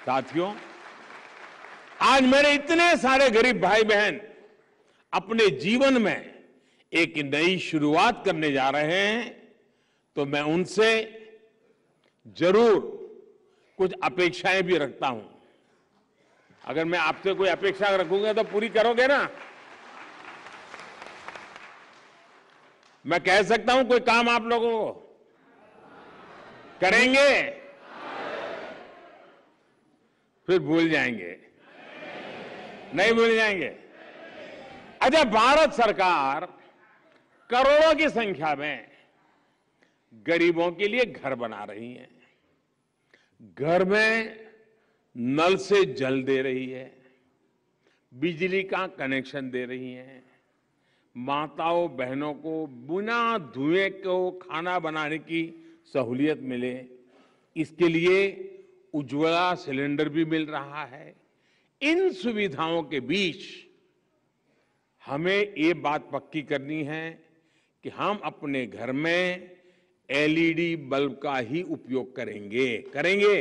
साथियों, आज मेरे इतने सारे गरीब भाई बहन अपने जीवन में एक नई शुरुआत करने जा रहे हैं, तो मैं उनसे जरूर कुछ अपेक्षाएं भी रखता हूं। अगर मैं आपसे कोई अपेक्षा रखूंगा तो पूरी करोगे ना? मैं कह सकता हूं कोई काम आप लोगों को करेंगे, फिर भूल जाएंगे, नहीं भूल जाएंगे। अच्छा, भारत सरकार करोड़ों की संख्या में गरीबों के लिए घर बना रही है, घर में नल से जल दे रही है, बिजली का कनेक्शन दे रही है, माताओं बहनों को बिना धुएं को खाना बनाने की सहूलियत मिले, इसके लिए उज्ज्वला सिलेंडर भी मिल रहा है। इन सुविधाओं के बीच हमें ये बात पक्की करनी है कि हम अपने घर में एलईडी बल्ब का ही उपयोग करेंगे।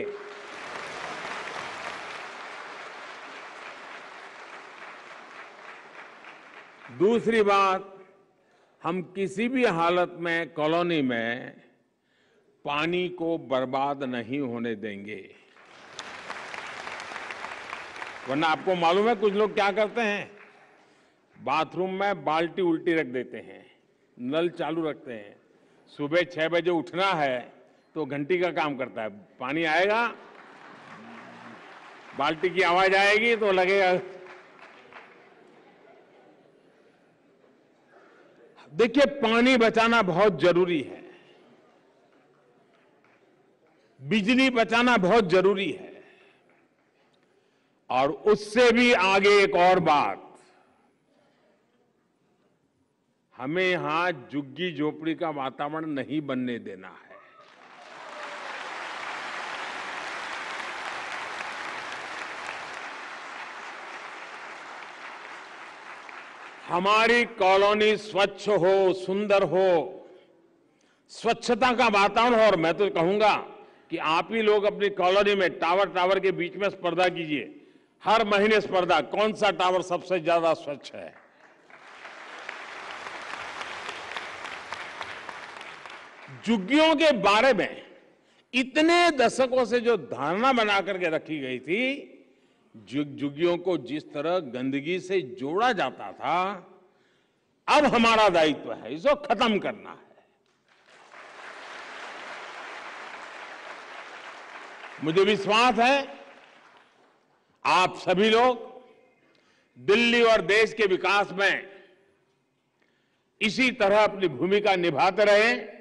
दूसरी बात, हम किसी भी हालत में कॉलोनी में पानी को बर्बाद नहीं होने देंगे। वरना आपको मालूम है कुछ लोग क्या करते हैं, बाथरूम में बाल्टी उल्टी रख देते हैं, नल चालू रखते हैं। सुबह 6 बजे उठना है तो घंटी का काम करता है, पानी आएगा, बाल्टी की आवाज आएगी तो लगेगा। देखिए, पानी बचाना बहुत जरूरी है, बिजली बचाना बहुत जरूरी है, और उससे भी आगे एक और बात, हमें यहां झुग्गी झोपड़ी का वातावरण नहीं बनने देना है। हमारी कॉलोनी स्वच्छ हो, सुंदर हो, स्वच्छता का वातावरण हो। और मैं तो कहूंगा कि आप ही लोग अपनी कॉलोनी में टावर के बीच में स्पर्धा कीजिए, हर महीने स्पर्धा, कौन सा टावर सबसे ज्यादा स्वच्छ है। झुग्गियों के बारे में इतने दशकों से जो धारणा बना करके रखी गई थी, झुग्गियों को जिस तरह गंदगी से जोड़ा जाता था, अब हमारा दायित्व है इसको खत्म करना है। मुझे विश्वास है आप सभी लोग दिल्ली और देश के विकास में इसी तरह अपनी भूमिका निभाते रहें।